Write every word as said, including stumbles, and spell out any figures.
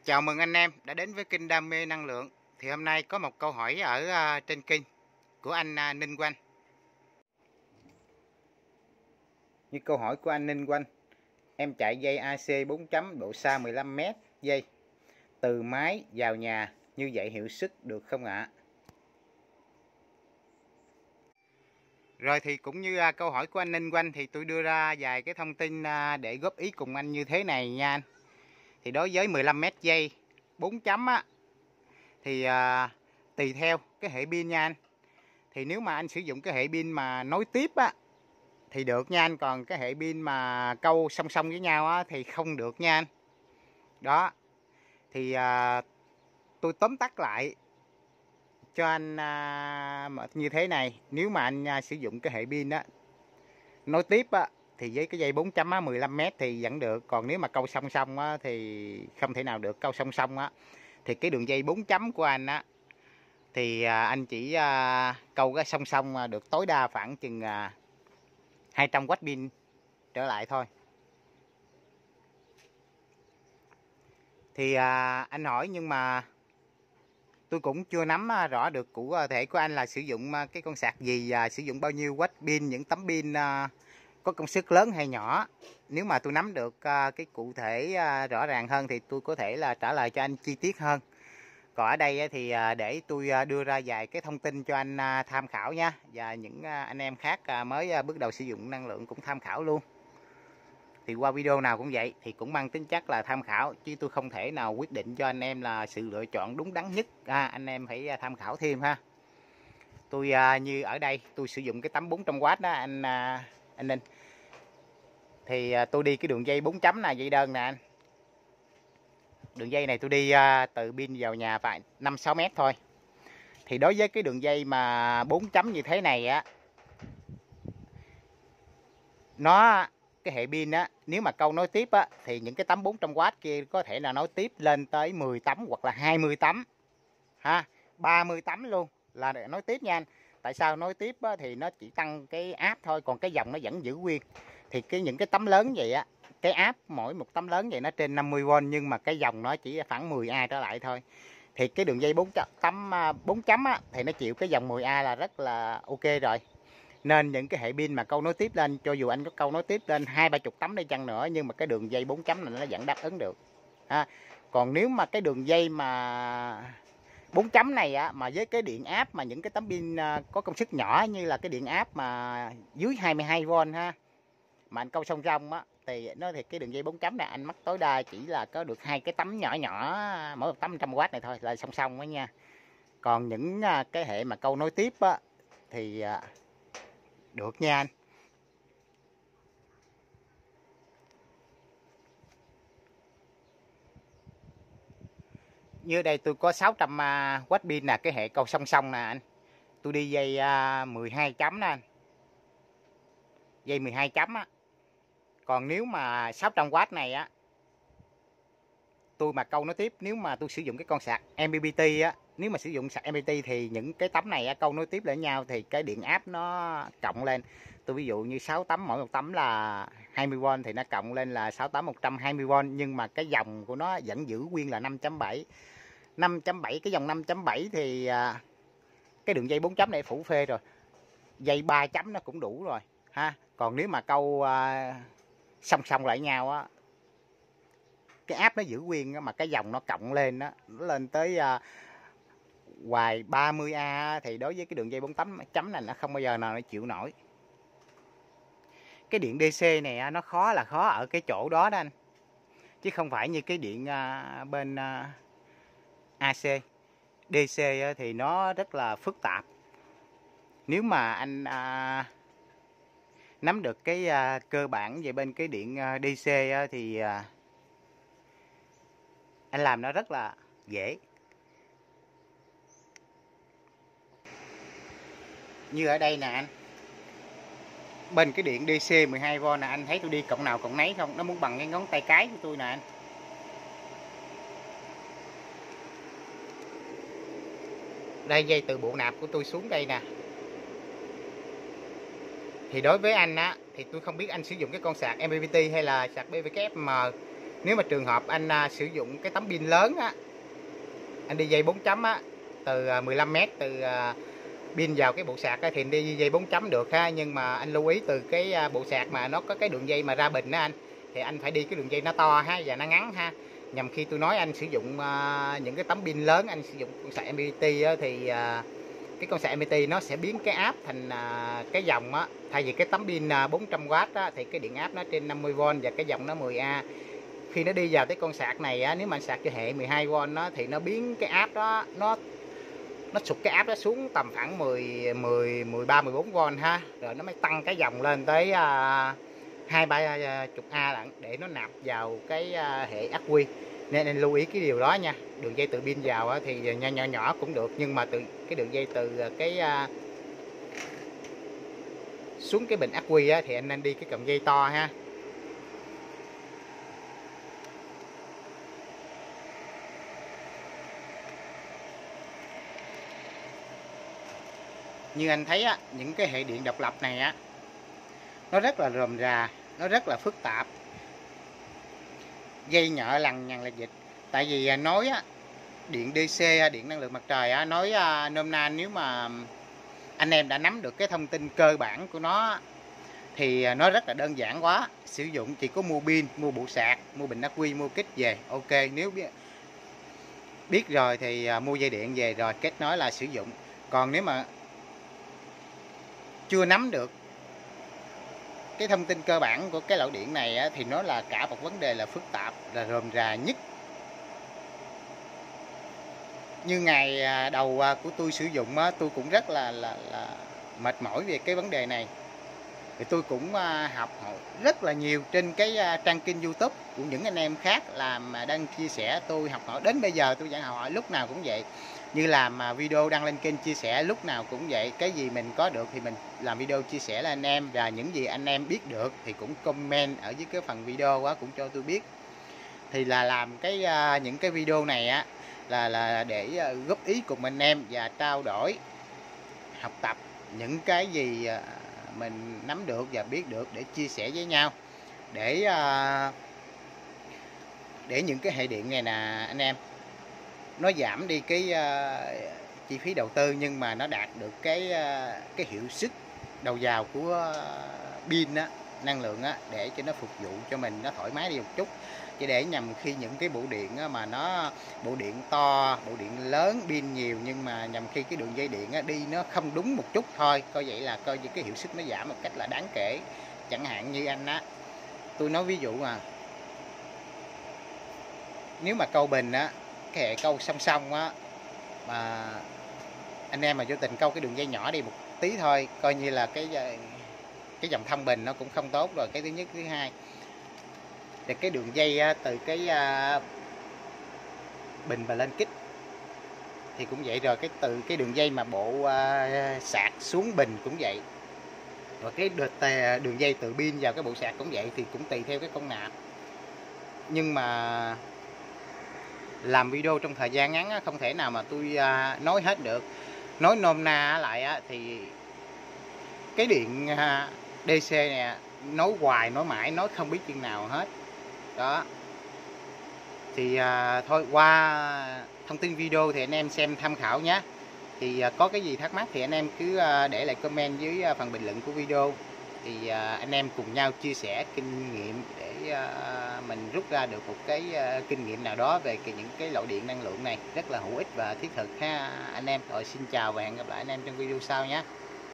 Chào mừng anh em đã đến với kênh Đam mê năng lượng. Thì hôm nay có một câu hỏi ở uh, trên kênh của anh uh, Ninh Quanh. Như câu hỏi của anh Ninh Quanh: em chạy dây a xê bốn chấm độ xa mười lăm mét dây từ máy vào nhà, như vậy hiệu suất được không ạ? Rồi thì cũng như uh, câu hỏi của anh Ninh Quanh thì tôi đưa ra vài cái thông tin uh, để góp ý cùng anh như thế này nha anh. Thì đối với mười lăm mét dây bốn chấm á, thì à, tùy theo cái hệ pin nha anh. Thì nếu mà anh sử dụng cái hệ pin mà nối tiếp á thì được nha anh, còn cái hệ pin mà câu song song với nhau á thì không được nha anh. Đó thì à, tôi tóm tắt lại cho anh à, như thế này. Nếu mà anh à, sử dụng cái hệ pin á nối tiếp á thì với cái dây bốn chấm á, mười lăm mét thì vẫn được. Còn nếu mà câu song song á thì không thể nào được. Câu song song á thì cái đường dây bốn chấm của anh á thì anh chỉ câu cái song song được tối đa khoảng chừng hai trăm oát pin trở lại thôi. Thì anh hỏi nhưng mà tôi cũng chưa nắm rõ được cụ thể của anh là sử dụng cái con sạc gì và sử dụng bao nhiêu oát pin, những tấm pin có công suất lớn hay nhỏ. Nếu mà tôi nắm được cái cụ thể rõ ràng hơn thì tôi có thể là trả lời cho anh chi tiết hơn. Còn ở đây thì để tôi đưa ra vài cái thông tin cho anh tham khảo nha, và những anh em khác mới bước đầu sử dụng năng lượng cũng tham khảo luôn. Thì qua video nào cũng vậy, thì cũng mang tính chất là tham khảo, chứ tôi không thể nào quyết định cho anh em là sự lựa chọn đúng đắn nhất. À, anh em phải tham khảo thêm ha. Tôi như ở đây tôi sử dụng cái tấm bốn trăm oát đó anh anh Ninh. Thì tôi đi cái đường dây bốn chấm nè, dây đơn nè anh. Đường dây này tôi đi từ pin vào nhà phải năm sáu mét thôi. Thì đối với cái đường dây mà bốn chấm như thế này á, nó cái hệ pin á, nếu mà câu nối tiếp á thì những cái tấm bốn trăm oát kia có thể là nối tiếp lên tới mười tấm hoặc là hai mươi tấm ha, ba mươi tấm luôn là để nối tiếp nha anh. Tại sao nối tiếp á, thì nó chỉ tăng cái áp thôi, còn cái dòng nó vẫn giữ nguyên. Thì cái những cái tấm lớn vậy á, cái áp mỗi một tấm lớn vậy nó trên năm mươi vôn, nhưng mà cái dòng nó chỉ khoảng mười A trở lại thôi. Thì cái đường dây bốn tấm bốn chấm á thì nó chịu cái dòng mười A là rất là ok rồi. Nên những cái hệ pin mà câu nối tiếp lên, cho dù anh có câu nối tiếp lên hai ba chục tấm đi chăng nữa, nhưng mà cái đường dây bốn chấm này nó vẫn đáp ứng được ha. Còn nếu mà cái đường dây mà bốn chấm này á, mà với cái điện áp mà những cái tấm pin có công suất nhỏ như là cái điện áp mà dưới hai mươi hai vôn ha, mà anh câu song song á, thì nó thì cái đường dây bốn chấm này anh mắc tối đa chỉ là có được hai cái tấm nhỏ nhỏ, mỗi một tấm một trăm oát này thôi là song song đó nha. Còn những cái hệ mà câu nối tiếp á thì được nha anh. Như đây tôi có sáu trăm oát pin nè, cái hệ câu song song nè anh. Tôi đi dây mười hai chấm nè anh. Dây mười hai chấm á. Còn nếu mà sáu trăm oát này á, tôi mà câu nối tiếp, nếu mà tôi sử dụng cái con sạc em pê pê tê á, nếu mà sử dụng sạc em pê pê tê thì những cái tấm này á, câu nối tiếp lẫn nhau thì cái điện áp nó cộng lên. Tôi ví dụ như sáu tấm, mỗi một tấm là hai mươi vôn thì nó cộng lên là sáu tấm một trăm hai mươi vôn, nhưng mà cái dòng của nó vẫn giữ nguyên là năm chấm bảy. năm chấm bảy, cái dòng năm chấm bảy thì cái đường dây bốn chấm này phủ phê rồi. Dây ba chấm nó cũng đủ rồi ha. Còn nếu mà câu song song lại nhau á, cái áp nó giữ nguyên mà cái dòng nó cộng lên đó, nó lên tới uh, hoài ba mươi A thì đối với cái đường dây bốn chấm này nó không bao giờ nào nó chịu nổi. Cái điện đê xê này nó khó là khó ở cái chỗ đó đó anh, chứ không phải như cái điện uh, bên uh, a xê. đê xê thì nó rất là phức tạp. Nếu mà anh uh, nắm được cái uh, cơ bản về bên cái điện uh, đê xê uh, thì uh, anh làm nó rất là dễ. Như ở đây nè anh, bên cái điện đê xê mười hai vôn nè, anh thấy tôi đi cộng nào cộng nấy không? Nó muốn bằng cái ngón tay cái của tôi nè anh. Đây dây từ bộ nạp của tôi xuống đây nè. Thì đối với anh á, thì tôi không biết anh sử dụng cái con sạc em pê pê tê hay là sạc bê vê kép em. Nếu mà trường hợp anh à, sử dụng cái tấm pin lớn á, anh đi dây bốn chấm á, từ à, mười lăm mét từ à, pin vào cái bộ sạc á, thì đi dây bốn chấm được ha. Nhưng mà anh lưu ý từ cái à, bộ sạc mà nó có cái đường dây mà ra bình đó anh, thì anh phải đi cái đường dây nó to ha và nó ngắn ha. Nhằm khi tôi nói anh sử dụng à, những cái tấm pin lớn, anh sử dụng con sạc em pê tê á, thì à, cái con sạc em pê tê nó sẽ biến cái áp thành à, cái dòng á, thay vì cái tấm pin à, bốn trăm oát á, thì cái điện áp nó trên năm mươi vôn và cái dòng nó mười A. Khi nó đi vào tới con sạc này á, nếu mà anh sạc cho hệ mười hai vôn đó, thì nó biến cái áp đó, nó nó sụt cái áp đó xuống tầm khoảng mười, mười, mười ba, mười bốn vôn ha, rồi nó mới tăng cái dòng lên tới hai ba chục A lận để nó nạp vào cái à, hệ ắc quy. Nên anh lưu ý cái điều đó nha. Đường dây từ pin vào á, thì nhỏ nhỏ nhỏ cũng được, nhưng mà từ cái đường dây từ cái à, xuống cái bình ắc quy á, thì anh nên đi cái cọng dây to ha. Như anh thấy á, những cái hệ điện độc lập này á, nó rất là rườm rà, nó rất là phức tạp, dây nhợ lằng nhằng là dịch. Tại vì nói á, điện đê xê, điện năng lượng mặt trời á, nói à, nôm na nếu mà anh em đã nắm được cái thông tin cơ bản của nó thì nó rất là đơn giản quá. Sử dụng chỉ có mua pin, mua bộ sạc, mua bình ắc quy, mua kích về. Ok, nếu biết biết rồi thì mua dây điện về rồi kết nối là sử dụng. Còn nếu mà chưa nắm được cái thông tin cơ bản của cái loại điện này á, thì nó là cả một vấn đề là phức tạp, là rườm rà nhất. Như ngày đầu của tôi sử dụng á, tôi cũng rất là, là, là mệt mỏi về cái vấn đề này. Thì tôi cũng học hỏi rất là nhiều trên cái trang kênh YouTube của những anh em khác làm đang chia sẻ. Tôi học hỏi đến bây giờ tôi vẫn học hỏi lúc nào cũng vậy. Như làm video đăng lên kênh chia sẻ lúc nào cũng vậy. Cái gì mình có được thì mình làm video chia sẻ lên anh em, và những gì anh em biết được thì cũng comment ở dưới cái phần video quá cũng cho tôi biết. Thì là làm cái những cái video này á là là để góp ý cùng anh em và trao đổi, học tập những cái gì mình nắm được và biết được để chia sẻ với nhau, để để những cái hệ điện này nè anh em, nó giảm đi cái uh, chi phí đầu tư, nhưng mà nó đạt được cái uh, cái hiệu suất đầu vào của uh, pin á, năng lượng á, để cho nó phục vụ cho mình nó thoải mái đi một chút. Chỉ để nhằm khi những cái bộ điện á, mà nó bộ điện to, bộ điện lớn, pin nhiều, nhưng mà nhằm khi cái đường dây điện á, đi nó không đúng một chút thôi, coi vậy là coi như cái hiệu suất nó giảm một cách là đáng kể. Chẳng hạn như anh á, tôi nói ví dụ mà nếu mà câu bình á, cái hệ câu song song á, mà anh em mà vô tình câu cái đường dây nhỏ đi một tí thôi, coi như là cái cái dòng thông bình nó cũng không tốt rồi. Cái thứ nhất. Thứ hai thì cái đường dây từ cái bình và lên kích thì cũng vậy rồi. Cái từ cái đường dây mà bộ sạc xuống bình cũng vậy. Và cái đường dây từ pin vào cái bộ sạc cũng vậy, thì cũng tùy theo cái con nạp. Nhưng mà làm video trong thời gian ngắn không thể nào mà tôi nói hết được. Nói nôm na lại thì cái điện đê xê nè, nói hoài nói mãi nói không biết chừng nào hết đó. Thì thôi, qua thông tin video thì anh em xem tham khảo nhé. Thì có cái gì thắc mắc thì anh em cứ để lại comment dưới phần bình luận của video, thì anh em cùng nhau chia sẻ kinh nghiệm để mình rút ra được một cái kinh nghiệm nào đó về những cái loại điện năng lượng này, rất là hữu ích và thiết thực ha anh em. Rồi xin chào và hẹn gặp lại anh em trong video sau nhé.